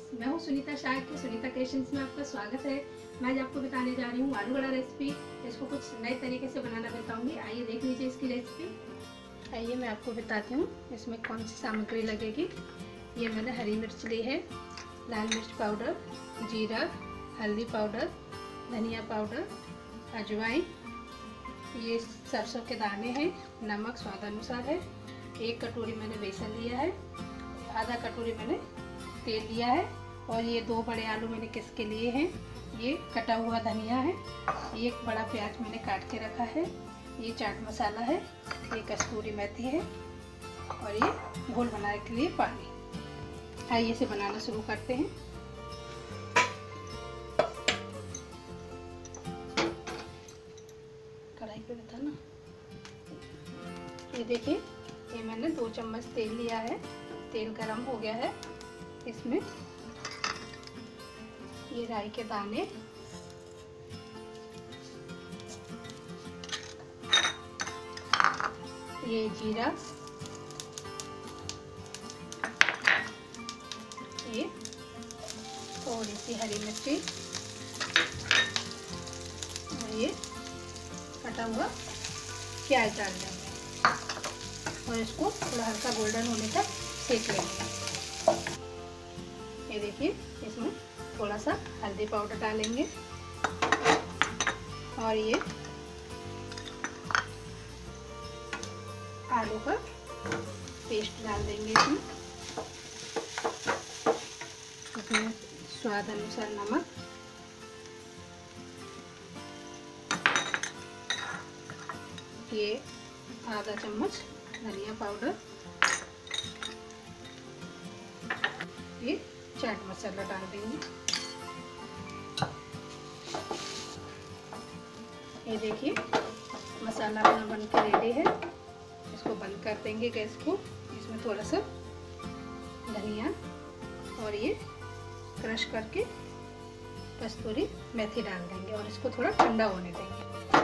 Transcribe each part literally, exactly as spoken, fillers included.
मैं हूं सुनीता शाह की सुनीता क्रिएशंस में आपका स्वागत है। मैं आज आपको बताने जा रही हूं आलू बड़ा रेसिपी। इसको कुछ नए तरीके से बनाना बताऊंगी। आइए देख लीजिए इसकी रेसिपी। आइए मैं आपको बताती हूँ इसमें कौन सी सामग्री लगेगी। ये मैंने हरी मिर्च ली है, लाल मिर्च पाउडर, जीरा, हल्दी पाउडर, धनिया पाउडर, अजवाइन, ये सरसों के दाने हैं, नमक स्वाद अनुसार है, एक कटोरी मैंने बेसन लिया है, आधा कटोरी मैंने तेल लिया है और ये दो बड़े आलू मैंने किस के लिए हैं। ये कटा हुआ धनिया है, एक बड़ा प्याज मैंने काट के रखा है, ये चाट मसाला है, ये कस्तूरी मेथी है और ये घोल बनाने के लिए पानी। आइए इसे बनाना शुरू करते हैं। कढ़ाई पे रखा ना, ये देखिए ये मैंने दो चम्मच तेल लिया है। तेल गरम हो गया है। इसमें ये राई के दाने, ये जीरा, ये थोड़ी सी हरी मिर्ची और ये कटा हुआ प्याज डाल देंगे और इसको थोड़ा हल्का गोल्डन होने तक सेक लेंगे। ये देखिए इसमें थोड़ा सा हल्दी पाउडर डालेंगे और ये आलू का पेस्ट डाल देंगे। इसमें इसमें स्वाद अनुसार नमक, ये आधा चम्मच धनिया पाउडर, ये चाट मसाला डाल देंगे। ये देखिए मसाला अपना बन के रेडी है। इसको बंद कर देंगे गैस को। इसमें थोड़ा सा धनिया और ये क्रश करके कस्तूरी मेथी डाल देंगे और इसको थोड़ा ठंडा होने देंगे।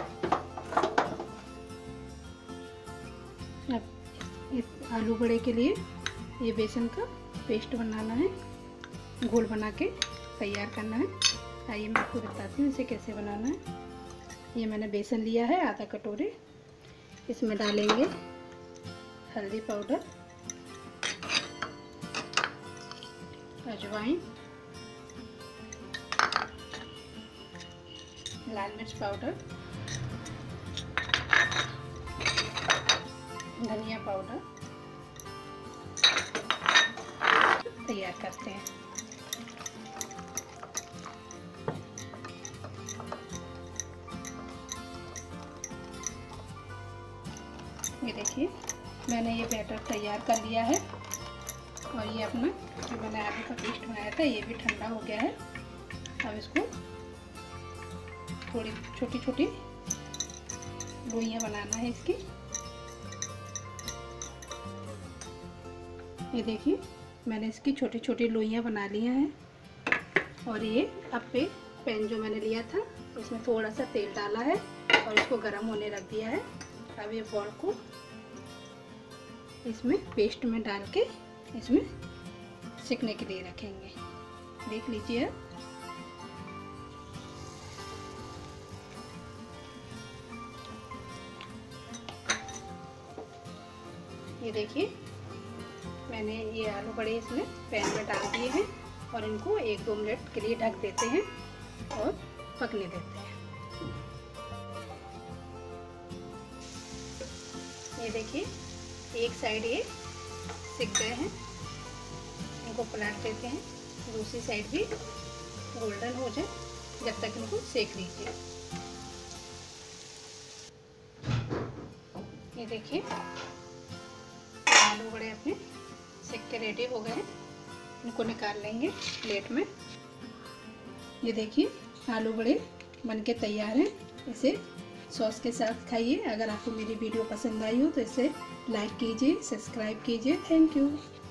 अब ये आलू बड़े के लिए ये बेसन का पेस्ट बनाना है, घोल बना के तैयार करना है। आइए मैं आपको बताती हूँ इसे कैसे बनाना है। ये मैंने बेसन लिया है आधा कटोरी। इसमें डालेंगे हल्दी पाउडर, अजवाइन, लाल मिर्च पाउडर, धनिया पाउडर, तैयार करते हैं। ये देखिए मैंने ये बैटर तैयार कर लिया है और ये अपना जो मैंने आलू का पेस्ट बनाया था ये भी ठंडा हो गया है। अब इसको थोड़ी छोटी छोटी लोइयां बनाना है इसकी। ये देखिए मैंने इसकी छोटी छोटी लोइयां बना ली हैं और ये अब पे पैन जो मैंने लिया था इसमें थोड़ा सा तेल डाला है और इसको गर्म होने रख दिया है। अब ये बॉल को इसमें पेस्ट में डाल के इसमें सिकने के लिए रखेंगे। देख लीजिए ये देखिए मैंने ये आलू बड़े इसमें पैन में डाल दिए हैं और इनको एक दो मिनट के लिए ढक देते हैं और पकने देते हैं। ये देखिए एक साइड ये सिक गए हैं, इनको पलट देते हैं। दूसरी साइड भी गोल्डन हो जाए जब तक इनको सेक लीजिए। ये देखिए आलू बड़े अपने सेक के रेडी हो गए हैं। इनको निकाल लेंगे प्लेट में। ये देखिए आलू बड़े बनके तैयार हैं। इसे सॉस के साथ खाइए। अगर आपको मेरी वीडियो पसंद आई हो तो इसे लाइक कीजिए, सब्सक्राइब कीजिए। Thank you.